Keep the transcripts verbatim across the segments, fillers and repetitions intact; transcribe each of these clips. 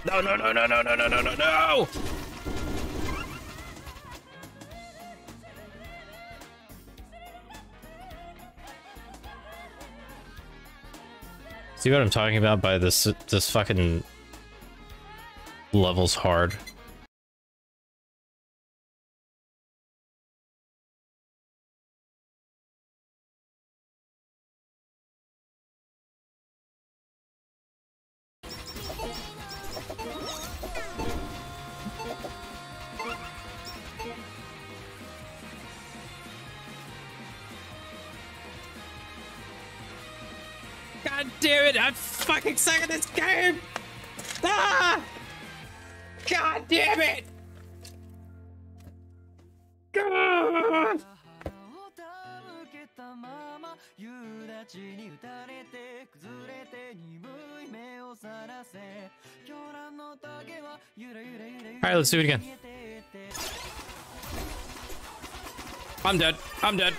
No, no, no, no, no, no, no, no, no, no! See what I'm talking about by this, this fucking level's hard. God damn it, I'm fucking suck at this game! Ah! God damn it! God! Alright, let's do it again. I'm dead. I'm dead.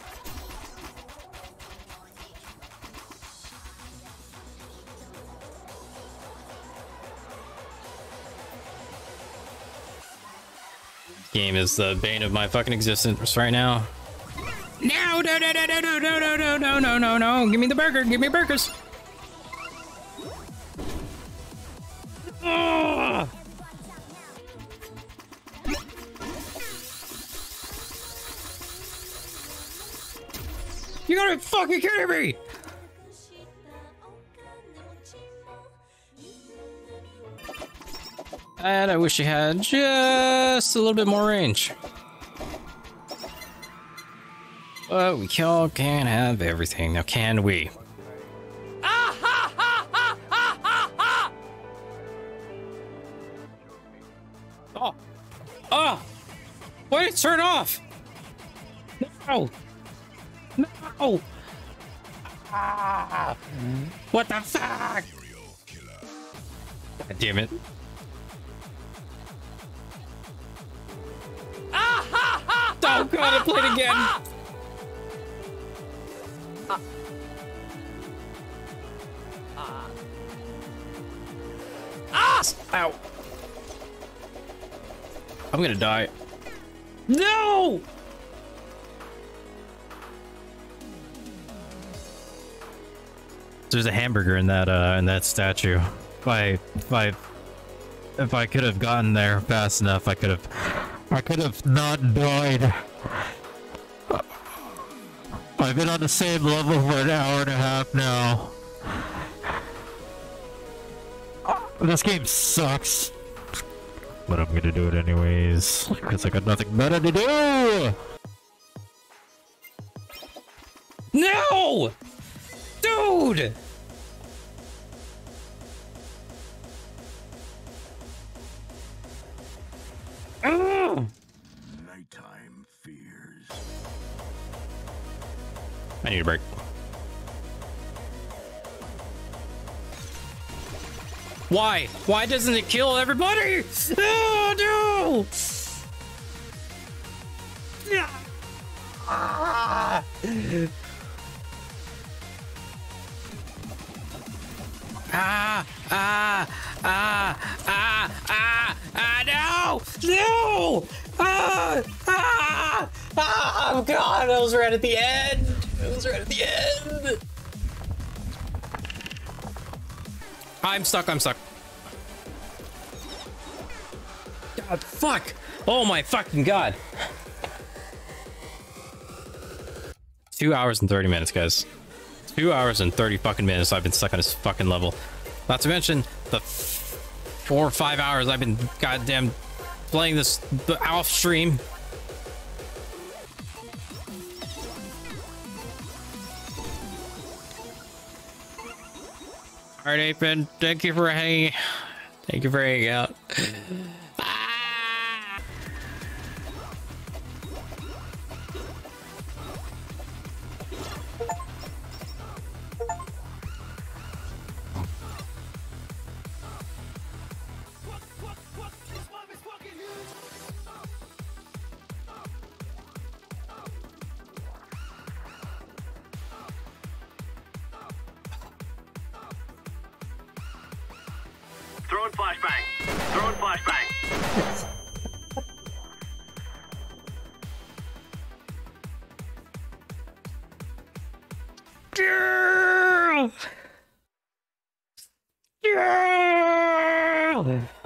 Game is the bane of my fucking existence right now. No, no, no, no, no, no, no, no, no, no, no, no, no. Give me the burger. Give me burgers. Oh! You gotta be fucking kidding me! And I wish you had just a little bit more range. But we all can't have everything. Now, can we? Ah, ha, ha, ha, ha, ha, ha. Oh. Oh. Why did it turn off? No. No. Ah. What the fuck? God damn it. Ah, ha, ha, oh god, I played again. Ah. Ah. Ah. Ow. I'm gonna die. No! There's a hamburger in that uh in that statue. If I if I if I could have gotten there fast enough, I could have I could have not died. I've been on the same level for an hour and a half now. This game sucks. But I'm gonna do it anyways, because I got nothing better to do! No! Dude! Oh! Nighttime fears. I need a break. Why? Why doesn't it kill everybody? Oh no! Ah! Ah, ah, ah, ah, ah, ah, no! No! Ah, ah, ah, oh god, I was right at the end! I was right at the end! I'm stuck, I'm stuck. God, fuck! Oh my fucking god! Two hours and thirty minutes, guys. Two hours and thirty fucking minutes I've been stuck on this fucking level. Not to mention the four or five hours I've been goddamn playing this off stream. Alright, Apen, thank you for hanging. Thank you for hanging out. Throwing flashbang. Throwing flashbang. Yeah! Yeah!